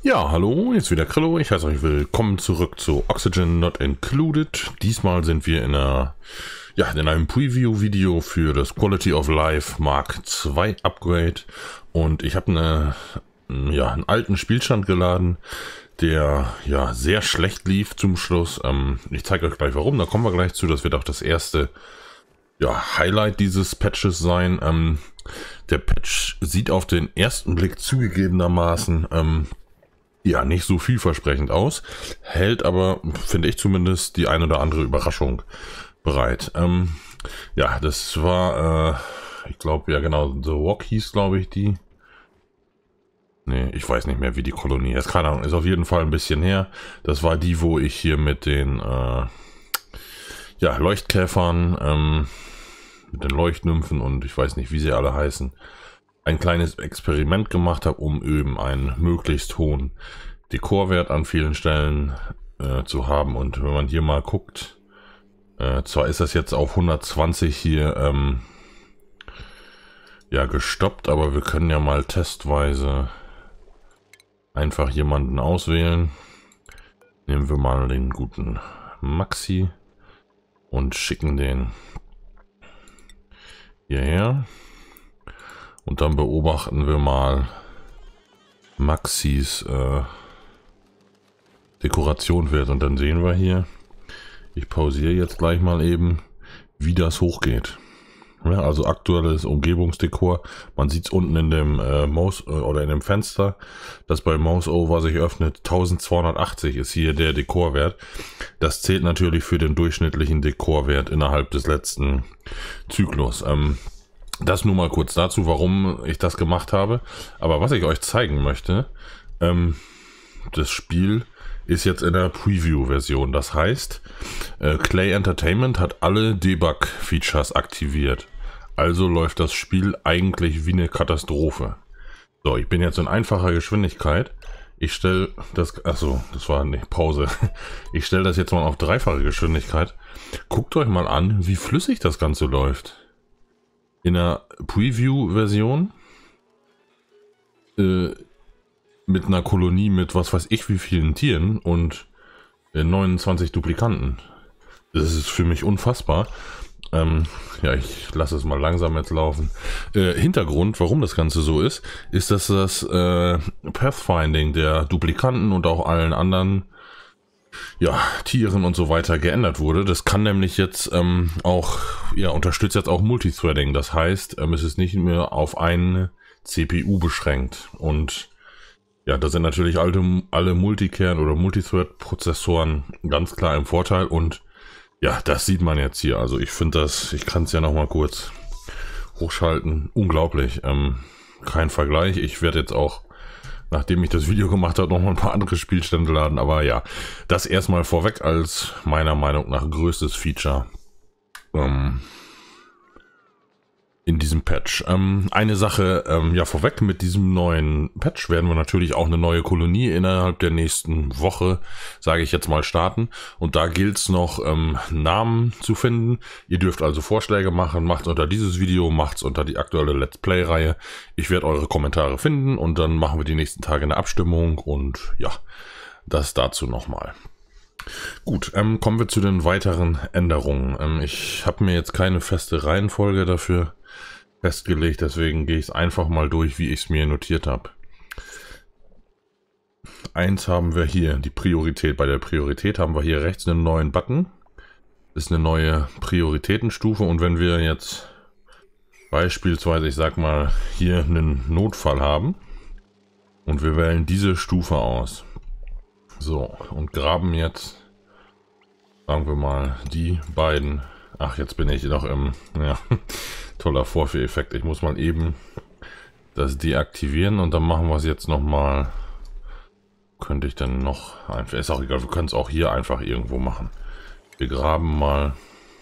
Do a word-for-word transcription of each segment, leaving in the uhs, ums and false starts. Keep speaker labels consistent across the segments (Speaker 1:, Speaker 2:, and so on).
Speaker 1: Ja, hallo, jetzt wieder Krillo. Ich heiße euch willkommen zurück zu Oxygen Not Included. Diesmal sind wir in einer, ja, in einem Preview-Video für das Quality of Life Mark zwei Upgrade. Und ich habe eine, ja, einen alten Spielstand geladen, der ja sehr schlecht lief zum Schluss. Ähm, ich zeige euch gleich warum, da kommen wir gleich zu. Das wird auch das erste ja, Highlight dieses Patches sein. Ähm, der Patch sieht auf den ersten Blick zugegebenermaßen ähm, ja nicht so vielversprechend aus, hält aber, finde ich zumindest, die ein oder andere Überraschung bereit. Ähm, ja, das war, äh, ich glaube, ja genau, The Walk hieß, glaube ich, die. Nee, ich weiß nicht mehr, wie die Kolonie ist. Keine Ahnung, ist auf jeden Fall ein bisschen her. Das war die, wo ich hier mit den äh, ja, Leuchtkäfern, ähm, mit den Leuchtnymphen und ich weiß nicht, wie sie alle heißen, ein kleines Experiment gemacht habe, um eben einen möglichst hohen Dekorwert an vielen Stellen äh, zu haben. Und wenn man hier mal guckt, äh, zwar ist das jetzt auf hundertzwanzig hier ähm, ja gestoppt, aber wir können ja mal testweise einfach jemanden auswählen. Nehmen wir mal den guten Maxi und schicken den hierher. Und dann beobachten wir mal Maxis äh, Dekorationwert und dann sehen wir hier, ich pausiere jetzt gleich mal eben, wie das hochgeht. Ja, also aktuelles Umgebungsdekor, man sieht es unten in dem äh, Mouse äh, oder in dem Fenster, das bei Mouse Over sich öffnet. eintausendzweihundertachtzig ist hier der Dekorwert. Das zählt natürlich für den durchschnittlichen Dekorwert innerhalb des letzten Zyklus. Ähm, Das nur mal kurz dazu, warum ich das gemacht habe. Aber was ich euch zeigen möchte, ähm, das Spiel ist jetzt in der Preview-Version. Das heißt, äh, Klei Entertainment hat alle Debug-Features aktiviert. Also läuft das Spiel eigentlich wie eine Katastrophe. So, ich bin jetzt in einfacher Geschwindigkeit. Ich stelle das, achso, das war nicht Pause. Ich stelle das jetzt mal auf dreifache Geschwindigkeit. Guckt euch mal an, wie flüssig das Ganze läuft. In der Preview-Version äh, mit einer Kolonie mit was weiß ich wie vielen Tieren und äh, neunundzwanzig Duplikanten. Das ist für mich unfassbar. Ähm, ja, ich lasse es mal langsam jetzt laufen. Äh, Hintergrund, warum das Ganze so ist, ist, dass das äh, Pathfinding der Duplikanten und auch allen anderen ja, Tieren und so weiter geändert wurde. Das kann nämlich jetzt ähm, auch, ja, unterstützt jetzt auch Multithreading. Das heißt, ähm, es ist nicht mehr auf eine C P U beschränkt. Und ja, da sind natürlich alle, alle Multicern- oder Multithread-Prozessoren ganz klar im Vorteil. Und ja, das sieht man jetzt hier. Also ich finde das, ich kann es ja noch mal kurz hochschalten. Unglaublich. Ähm, kein Vergleich. Ich werde jetzt auch, nachdem ich das Video gemacht habe, noch mal ein paar andere Spielstände laden. Aber ja, das erstmal vorweg als meiner Meinung nach größtes Feature ähm, in diesem Patch. Ähm, eine Sache, ähm, ja vorweg, mit diesem neuen Patch werden wir natürlich auch eine neue Kolonie innerhalb der nächsten Woche, sage ich jetzt mal, starten. Und da gilt es noch, ähm, Namen zu finden. Ihr dürft also Vorschläge machen, macht unter dieses Video, macht's unter die aktuelle Let's Play-Reihe. Ich werde eure Kommentare finden und dann machen wir die nächsten Tage eine Abstimmung und ja, das dazu nochmal. Gut, ähm, kommen wir zu den weiteren Änderungen. Ähm, ich habe mir jetzt keine feste Reihenfolge dafür festgelegt, deswegen gehe ich es einfach mal durch, wie ich es mir notiert habe. Eins haben wir hier, die Priorität. Bei der Priorität haben wir hier rechts einen neuen Button. Das ist eine neue Prioritätenstufe und wenn wir jetzt beispielsweise, ich sag mal, hier einen Notfall haben und wir wählen diese Stufe aus. So, und graben jetzt, sagen wir mal, die beiden. Ach, jetzt bin ich noch im, ja, toller Vorführeffekt. Ich muss mal eben das deaktivieren und dann machen wir es jetzt nochmal. Könnte ich dann noch einfach, ist auch egal, wir können es auch hier einfach irgendwo machen. Wir graben mal.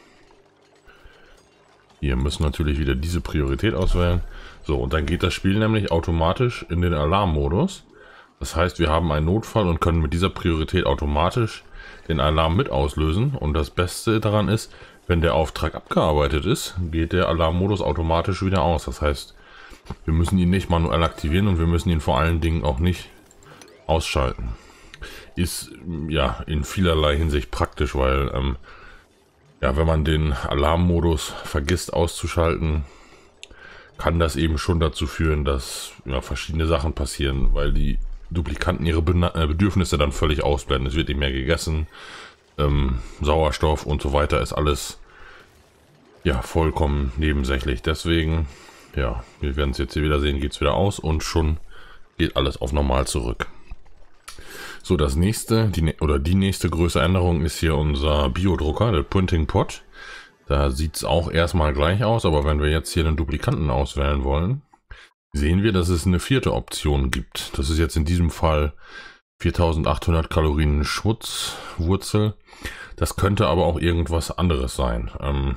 Speaker 1: Hier müssen natürlich wieder diese Priorität auswählen. So, und dann geht das Spiel nämlich automatisch in den Alarmmodus. Das heißt, wir haben einen Notfall und können mit dieser Priorität automatisch den Alarm mit auslösen. Und das Beste daran ist, wenn der Auftrag abgearbeitet ist, geht der Alarmmodus automatisch wieder aus. Das heißt, wir müssen ihn nicht manuell aktivieren und wir müssen ihn vor allen Dingen auch nicht ausschalten. Ist ja in vielerlei Hinsicht praktisch, weil ähm, ja, wenn man den Alarmmodus vergisst auszuschalten, kann das eben schon dazu führen, dass ja, verschiedene Sachen passieren, weil die Duplikanten ihre Bedürfnisse dann völlig ausblenden. Es wird nicht mehr gegessen, ähm, Sauerstoff und so weiter ist alles ja vollkommen nebensächlich. Deswegen, ja, wir werden es jetzt hier wieder sehen, geht es wieder aus und schon geht alles auf normal zurück. So, das nächste, die, oder die nächste größere Änderung ist hier unser Biodrucker, der Printing Pod. Da sieht es auch erstmal gleich aus, aber wenn wir jetzt hier den Duplikanten auswählen wollen, sehen wir, dass es eine vierte Option gibt. Das ist jetzt in diesem Fall viertausendachthundert Kalorien Schutzwurzel. Das könnte aber auch irgendwas anderes sein. Ähm,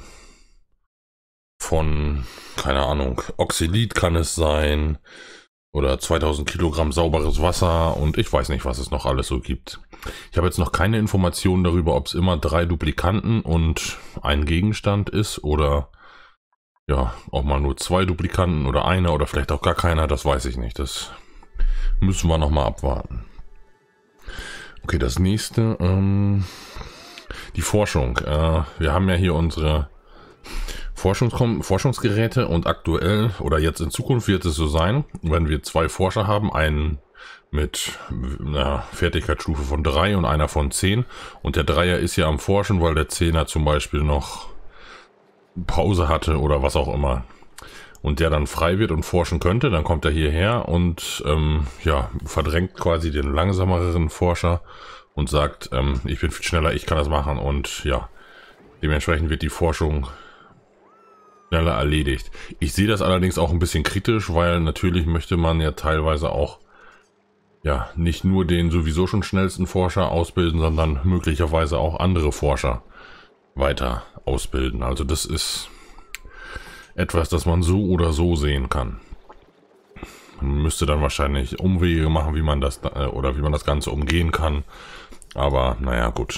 Speaker 1: von, keine Ahnung, Oxalit kann es sein. Oder zweitausend Kilogramm sauberes Wasser und ich weiß nicht, was es noch alles so gibt. Ich habe jetzt noch keine Informationen darüber, ob es immer drei Duplikanten und ein Gegenstand ist oder ja, auch mal nur zwei Duplikanten oder einer oder vielleicht auch gar keiner, das weiß ich nicht. Das müssen wir nochmal abwarten. Okay, das nächste, ähm, die Forschung. Äh, wir haben ja hier unsere Forschungs Forschungsgeräte und aktuell oder jetzt in Zukunft wird es so sein, wenn wir zwei Forscher haben, einen mit einer Fertigkeitsstufe von drei und einer von zehn und der Dreier ist ja am Forschen, weil der Zehner zum Beispiel noch Pause hatte oder was auch immer und der dann frei wird und forschen könnte, dann kommt er hierher und ähm, ja, verdrängt quasi den langsameren Forscher und sagt, ähm, ich bin viel schneller, ich kann das machen und ja, dementsprechend wird die Forschung schneller erledigt. Ich sehe das allerdings auch ein bisschen kritisch, weil natürlich möchte man ja teilweise auch ja nicht nur den sowieso schon schnellsten Forscher ausbilden, sondern möglicherweise auch andere Forscher weiter ausbilden. Also das ist etwas, das man so oder so sehen kann. Man müsste dann wahrscheinlich Umwege machen, wie man das äh, oder wie man das Ganze umgehen kann. Aber naja, gut.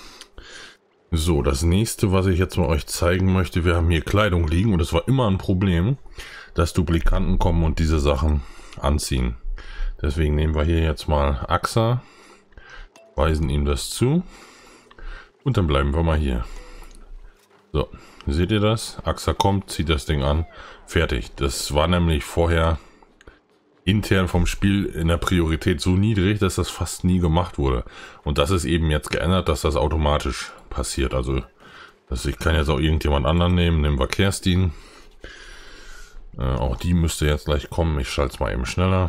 Speaker 1: So, das nächste, was ich jetzt mal euch zeigen möchte, wir haben hier Kleidung liegen und es war immer ein Problem, dass Duplikanten kommen und diese Sachen anziehen. Deswegen nehmen wir hier jetzt mal Axa, weisen ihm das zu und dann bleiben wir mal hier. So, seht ihr das? Axa kommt, zieht das Ding an, fertig. Das war nämlich vorher intern vom Spiel in der Priorität so niedrig, dass das fast nie gemacht wurde. Und das ist eben jetzt geändert, dass das automatisch passiert. Also, dass ich kann jetzt auch irgendjemand anderen nehmen. Nehmen wir Kerstin. Äh, auch die müsste jetzt gleich kommen. Ich schalte es mal eben schneller.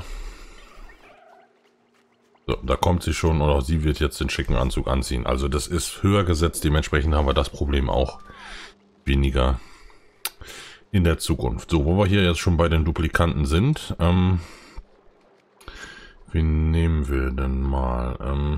Speaker 1: So, da kommt sie schon und auch sie wird jetzt den schicken Anzug anziehen. Also das ist höher gesetzt. Dementsprechend haben wir das Problem auch weniger in der Zukunft. So, wo wir hier jetzt schon bei den Duplikanten sind. Ähm, wen nehmen wir denn mal? Ähm,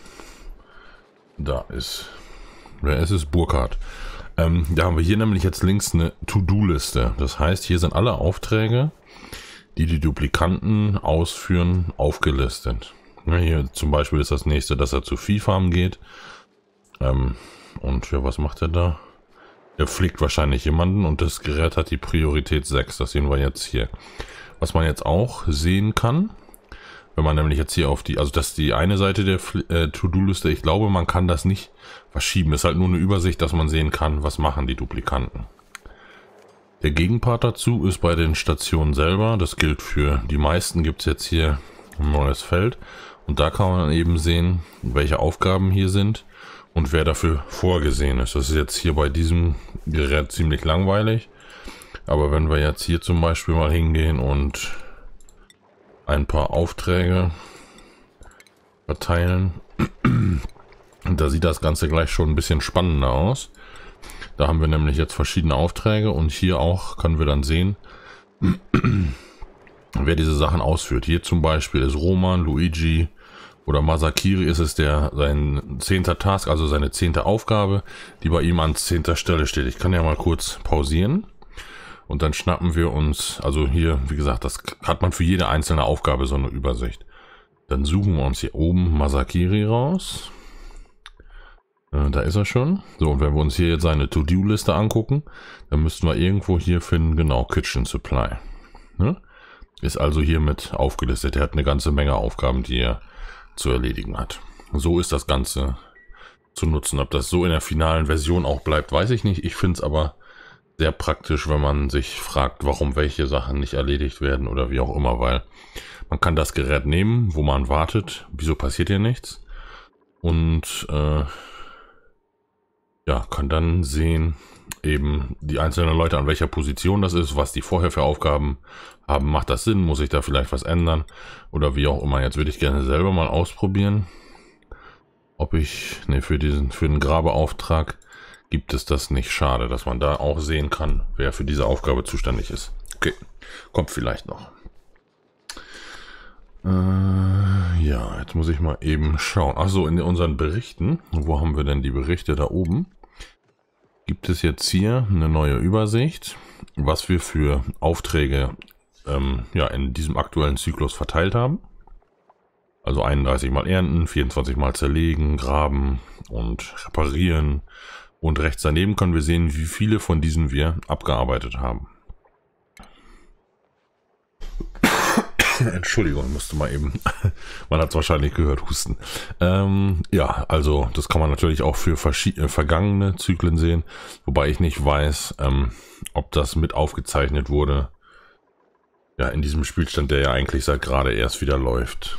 Speaker 1: da ist... Wer ist es? Burkhard. Ähm, da haben wir hier nämlich jetzt links eine To-Do-Liste. Das heißt, hier sind alle Aufträge, die die Duplikanten ausführen, aufgelistet. Ja, hier zum Beispiel ist das nächste, dass er zu Viehfarm geht. Ähm, und ja, was macht er da? Er pflegt wahrscheinlich jemanden und das Gerät hat die Priorität sechs. Das sehen wir jetzt hier. Was man jetzt auch sehen kann, wenn man nämlich jetzt hier auf die, also das ist die eine Seite der äh, To-Do-Liste. Ich glaube, man kann das nicht verschieben. Ist halt nur eine Übersicht, dass man sehen kann, was machen die Duplikanten. Der Gegenpart dazu ist bei den Stationen selber. Das gilt für die meisten. Gibt es jetzt hier ein neues Feld. Und da kann man eben sehen, welche Aufgaben hier sind und wer dafür vorgesehen ist. Das ist jetzt hier bei diesem Gerät ziemlich langweilig. Aber wenn wir jetzt hier zum Beispiel mal hingehen und ein paar Aufträge verteilen, da sieht das Ganze gleich schon ein bisschen spannender aus. Da haben wir nämlich jetzt verschiedene Aufträge und hier auch können wir dann sehen, wer diese Sachen ausführt. Hier zum Beispiel ist Roman, Luigi oder Masakiri ist es der sein zehnter Task, also seine zehnte Aufgabe, die bei ihm an zehnter Stelle steht. Ich kann ja mal kurz pausieren und dann schnappen wir uns, also hier, wie gesagt, das hat man für jede einzelne Aufgabe so eine Übersicht. Dann suchen wir uns hier oben Masakiri raus. Äh, da ist er schon. So, und wenn wir uns hier jetzt seine To-Do-Liste angucken, dann müssten wir irgendwo hier finden, genau, Kitchen Supply. Ne? Ist also hiermit aufgelistet. Er hat eine ganze Menge Aufgaben, die er zu erledigen hat. So ist das Ganze zu nutzen. Ob das so in der finalen Version auch bleibt, weiß ich nicht. Ich finde es aber sehr praktisch, wenn man sich fragt, warum welche Sachen nicht erledigt werden oder wie auch immer, weil man kann das Gerät nehmen, wo man wartet. Wieso passiert hier nichts? Und äh, ja, kann dann sehen, eben die einzelnen Leute an welcher Position das ist, was die vorher für Aufgaben haben. Macht das Sinn? Muss ich da vielleicht was ändern? Oder wie auch immer. Jetzt würde ich gerne selber mal ausprobieren, ob ich, ne, für diesen, für den Grabeauftrag gibt es das nicht. Schade, dass man da auch sehen kann, wer für diese Aufgabe zuständig ist. Okay, kommt vielleicht noch. Äh, ja, jetzt muss ich mal eben schauen. Achso, in unseren Berichten, wo haben wir denn die Berichte? Da oben gibt es jetzt hier eine neue Übersicht, was wir für Aufträge ähm, ja, in diesem aktuellen Zyklus verteilt haben. Also einunddreißig Mal ernten, vierundzwanzig Mal zerlegen, graben und reparieren. Und rechts daneben können wir sehen, wie viele von diesen wir abgearbeitet haben. Entschuldigung, ich musste mal eben, man hat es wahrscheinlich gehört, husten. Ähm, ja, also das kann man natürlich auch für verschiedene vergangene Zyklen sehen, wobei ich nicht weiß, ähm, ob das mit aufgezeichnet wurde. Ja, in diesem Spielstand, der ja eigentlich seit gerade erst wieder läuft.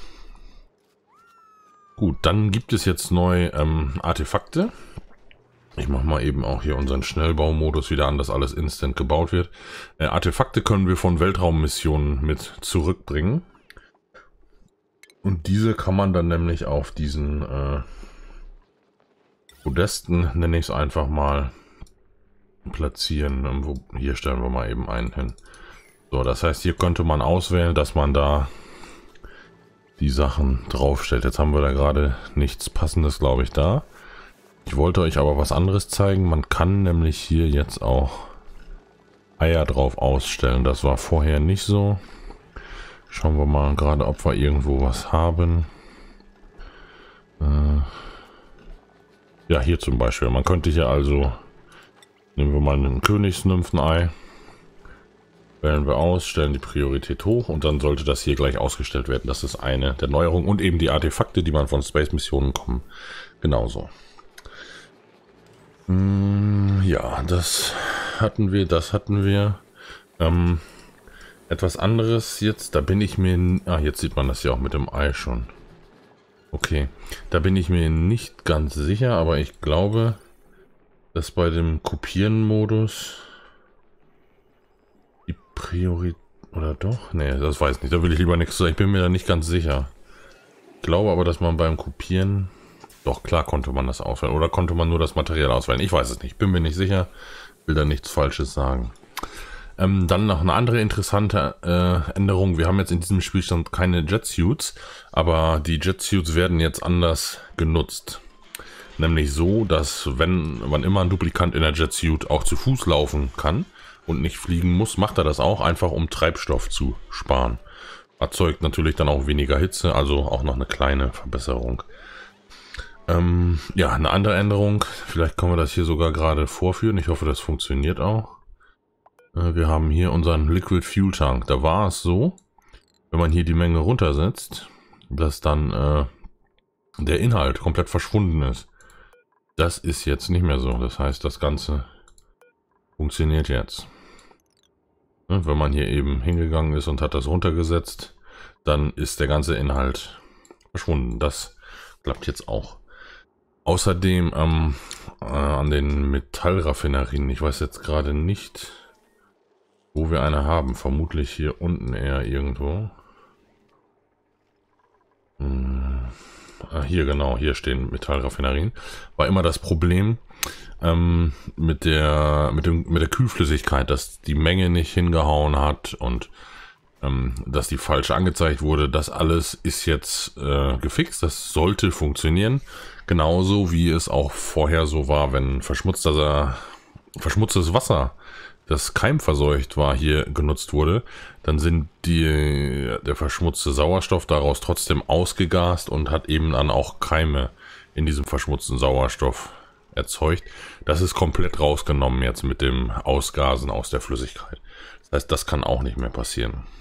Speaker 1: Gut, dann gibt es jetzt neu ähm, Artefakte. Ich mache mal eben auch hier unseren Schnellbaumodus wieder an, dass alles instant gebaut wird. Äh, Artefakte können wir von Weltraummissionen mit zurückbringen. Und diese kann man dann nämlich auf diesen äh, Podesten, nenne ich es einfach mal, platzieren. Wo, hier stellen wir mal eben einen hin. So, das heißt, hier könnte man auswählen, dass man da die Sachen draufstellt. Jetzt haben wir da gerade nichts Passendes, glaube ich, da. Ich wollte euch aber was anderes zeigen. Man kann nämlich hier jetzt auch Eier drauf ausstellen. Das war vorher nicht so. Schauen wir mal gerade, ob wir irgendwo was haben. Äh ja, hier zum Beispiel. Man könnte hier also, nehmen wir mal ein Königsnymphenei, wählen wir aus, stellen die Priorität hoch und dann sollte das hier gleich ausgestellt werden. Das ist eine der Neuerungen und eben die Artefakte, die man von Space-Missionen kommen. Genauso. Ja, das hatten wir, das hatten wir. Ähm, etwas anderes jetzt, da bin ich mir... Ah, jetzt sieht man das ja auch mit dem Ei schon. Okay, da bin ich mir nicht ganz sicher, aber ich glaube, dass bei dem Kopieren-Modus die Priorität... Oder doch? Nee, das weiß ich nicht, da will ich lieber nichts sagen. Ich bin mir da nicht ganz sicher. Ich glaube aber, dass man beim Kopieren... Doch, klar konnte man das auswählen. Oder konnte man nur das Material auswählen? Ich weiß es nicht. Bin mir nicht sicher. Will da nichts Falsches sagen. Ähm, dann noch eine andere interessante äh, Änderung. Wir haben jetzt in diesem Spielstand keine Jetsuits, aber die Jetsuits werden jetzt anders genutzt. Nämlich so, dass wenn wann immer ein Duplikant in der Jetsuit auch zu Fuß laufen kann und nicht fliegen muss, macht er das auch einfach, um Treibstoff zu sparen. Erzeugt natürlich dann auch weniger Hitze, also auch noch eine kleine Verbesserung. Ähm, ja, eine andere Änderung, vielleicht können wir das hier sogar gerade vorführen, ich hoffe, das funktioniert auch. Äh, wir haben hier unseren Liquid Fuel Tank, da war es so, wenn man hier die Menge runtersetzt, dass dann äh, der Inhalt komplett verschwunden ist. Das ist jetzt nicht mehr so, das heißt, das Ganze funktioniert jetzt. Ne, wenn man hier eben hingegangen ist und hat das runtergesetzt, dann ist der ganze Inhalt verschwunden. Das klappt jetzt auch. Außerdem ähm, äh, an den Metallraffinerien, ich weiß jetzt gerade nicht, wo wir eine haben, vermutlich hier unten eher irgendwo. Hm. Ah, hier genau, hier stehen Metallraffinerien. War immer das Problem ähm, mit der mit dem mit der Kühlflüssigkeit, dass die Menge nicht hingehauen hat und ähm, dass die falsch angezeigt wurde. Das alles ist jetzt äh, gefixt, das sollte funktionieren. Genauso wie es auch vorher so war, wenn verschmutzter, verschmutztes Wasser, das keimverseucht war, hier genutzt wurde, dann sind die, der verschmutzte Sauerstoff daraus trotzdem ausgegast und hat eben dann auch Keime in diesem verschmutzten Sauerstoff erzeugt. Das ist komplett rausgenommen jetzt mit dem Ausgasen aus der Flüssigkeit. Das heißt, das kann auch nicht mehr passieren.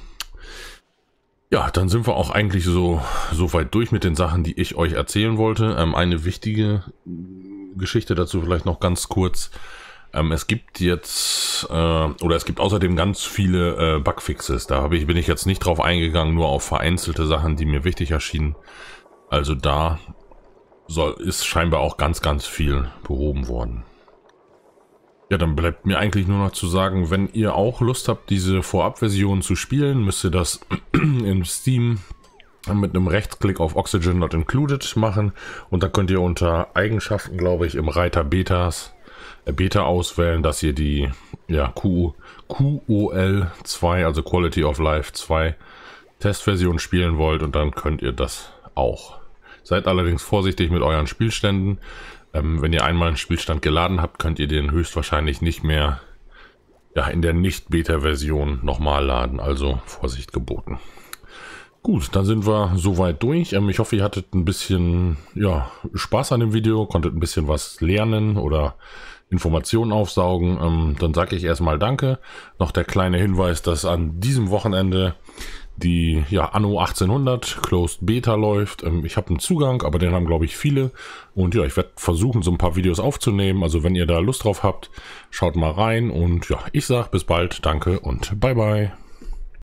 Speaker 1: Ja, dann sind wir auch eigentlich so, so weit durch mit den Sachen, die ich euch erzählen wollte. Ähm, eine wichtige Geschichte dazu vielleicht noch ganz kurz. Ähm, es gibt jetzt, äh, oder es gibt außerdem ganz viele äh, Bugfixes. Da habe ich, bin ich jetzt nicht drauf eingegangen, nur auf vereinzelte Sachen, die mir wichtig erschienen. Also da soll, ist scheinbar auch ganz, ganz viel behoben worden. Ja, dann bleibt mir eigentlich nur noch zu sagen, wenn ihr auch Lust habt, diese Vorabversion zu spielen, müsst ihr das in Steam mit einem Rechtsklick auf Oxygen Not Included machen und dann könnt ihr unter Eigenschaften, glaube ich, im Reiter Betas, äh, Beta auswählen, dass ihr die ja, Q O L zwei, also Quality of Life zwei Testversion spielen wollt und dann könnt ihr das auch. Seid allerdings vorsichtig mit euren Spielständen. Ähm, wenn ihr einmal einen Spielstand geladen habt, könnt ihr den höchstwahrscheinlich nicht mehr ja, in der Nicht-Beta-Version nochmal laden. Also Vorsicht geboten. Gut, dann sind wir soweit durch. Ähm, ich hoffe, ihr hattet ein bisschen ja, Spaß an dem Video, konntet ein bisschen was lernen oder Informationen aufsaugen. Ähm, dann sage ich erstmal Danke. Noch der kleine Hinweis, dass an diesem Wochenende die ja, Anno achtzehnhundert Closed Beta läuft. Ähm, ich habe einen Zugang, aber den haben, glaube ich, viele. Und ja, ich werde versuchen, so ein paar Videos aufzunehmen. Also wenn ihr da Lust drauf habt, schaut mal rein. Und ja, ich sage bis bald, danke und bye bye.